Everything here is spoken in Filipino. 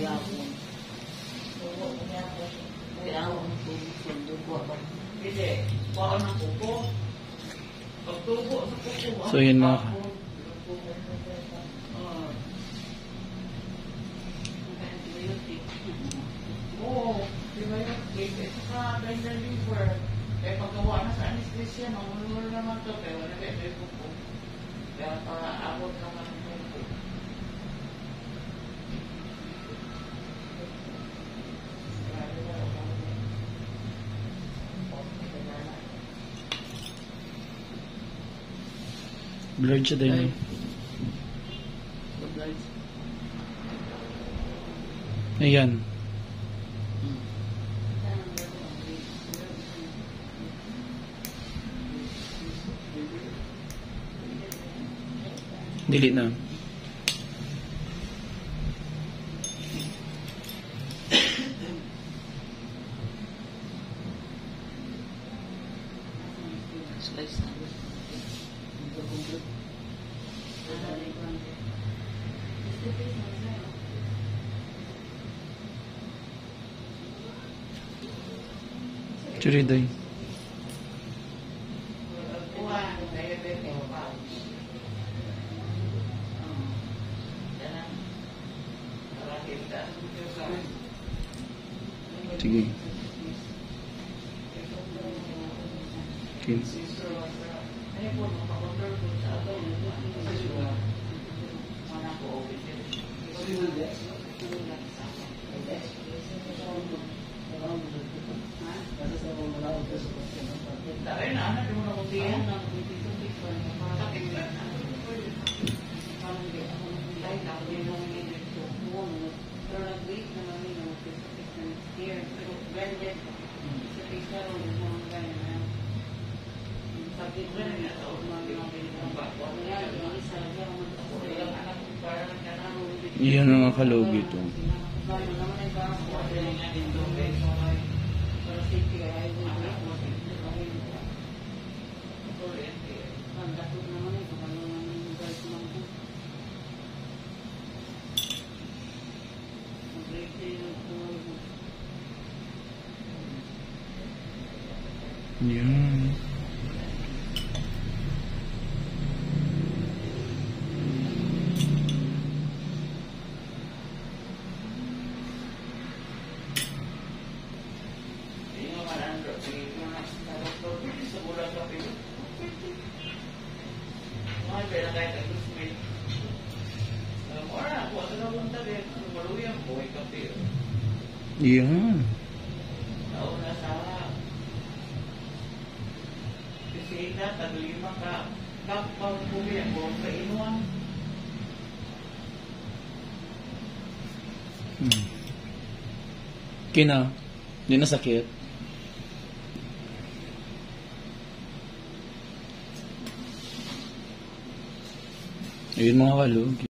yapon. Tubo ko yapon. Kaya ako ang sundo ko ako. Hindi, baka ng kuko. Pagtubo sa kuko. So yun mga Oo, di ba yung cake? Saka blender liver. Kaya paggawa na sa anesthesia, mamulul naman ito. Kaya wala kayo ito yung kuko. Kaya paabot naman ito yung kuko. blurred siya din. Ayan. Delete na. Slice na. Churiday. Sige. Okay. Iyan ang nakalogi ito. Yan. Yan. Kina, di na sakit. Ayun mga kalog.